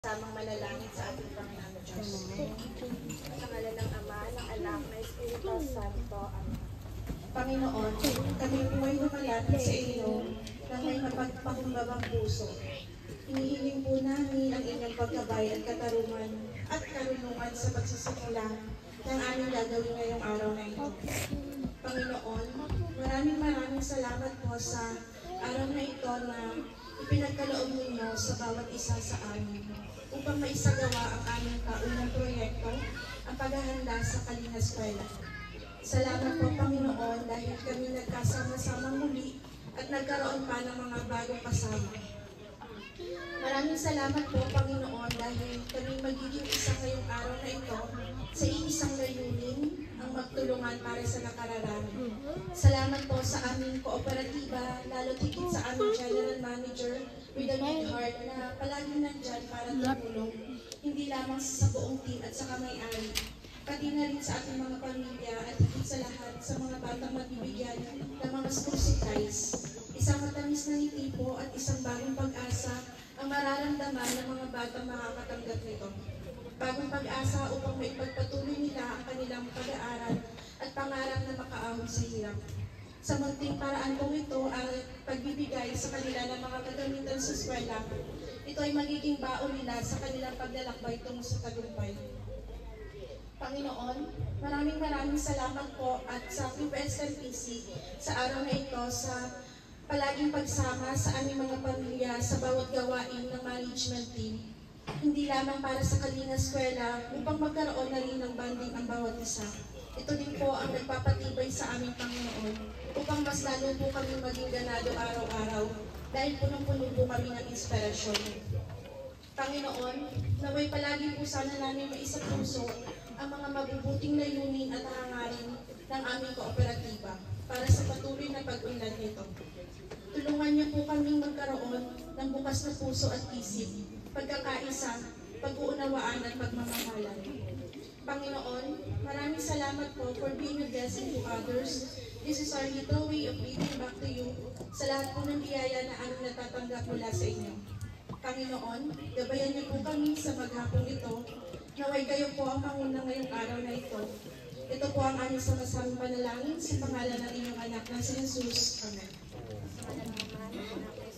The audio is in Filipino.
Samang manalangin sa ating Panginoon Diyos. Sa ngalan ng Ama, ng Anak, ng Espiritu Santo. Amen. Panginoon, kami po'y lumalapit sa iyo na may mapagpakumbabang puso. Hinihiling po namin ang inyong pagkabay at katarungan at karunungan sa pagsisimula ng aming gagawin ngayong araw na ito. Panginoon, maraming salamat po sa araw na ito na ipinagkaloob ninyo sa bawat isa sa amin upang maisagawa ang aming kaunang proyekto, ang paghahanda sa Kalinga Eskwela. Salamat po, Panginoon, dahil kami nagkasama-samang muli at nagkaroon pa ng mga bagong kasama. Maraming salamat po, Panginoon, dahil kami magiging isa ngayong araw na ito sa iisang layunin, ang magtulungan para sa nakararami. Salamat po sa aming kooperatiba, lalo higit sa aming General Manager with a big heart na palagi nandyan para tumulong, hindi lamang sa buong team at sa kamay-ari, pati na rin sa ating mga pamilya at higit sa lahat sa mga batang magbibigyan ng mga school supplies. Isang matamis na ngiti po at isang bagong pag-asa ang mararamdaman ng mga batang makakatanggap nito. Bagong pag-asa upang maipagpatuloy nila ang kanilang pag-aaral at pangarap na makaahon sa hirap. Sa munting paraan po ito ang pagbibigay sa kanila ng mga kagamitan sa eskwela. Ito ay magiging baon nila sa kanilang paglalakbay tungo sa tagumpay. Panginoon, maraming salamat po at sa QPSLPC sa araw na ito sa palaging pagsama sa aming mga pamilya sa bawat gawain ng management team. Hindi lamang para sa Kalinga Eskwela upang magkaroon na rin ng banding ang bawat isa. Ito din po ang nagpapatibay sa aming Panginoon upang mas lalo po kami maging ganado araw-araw dahil punong-puno po kami ng inspirasyon. Panginoon, naway palagi po sana namin maisapuso ang mga mabubuting layunin at hangarin ng aming kooperatiba para sa patuloy na pag-unlad nito. Tulungan niyo po kaming magkaroon ng bukas na puso at isip, pagkakaisa, pag-uunawaan at pagmamahalan. Panginoon, maraming salamat po for being a blessing to others. This is our little way of giving back to you sa lahat po ng biyaya na aming natatanggap mula sa inyo. Panginoon, gabayan niyo po kami sa maghapong ito. Naway kayo po ang manguna ngayong araw na ito. Ito po ang aming samasamang panalangin sa pangalan ng inyong anak na si Jesus. Amen. Sa pangalan ng Ama, ng Anak,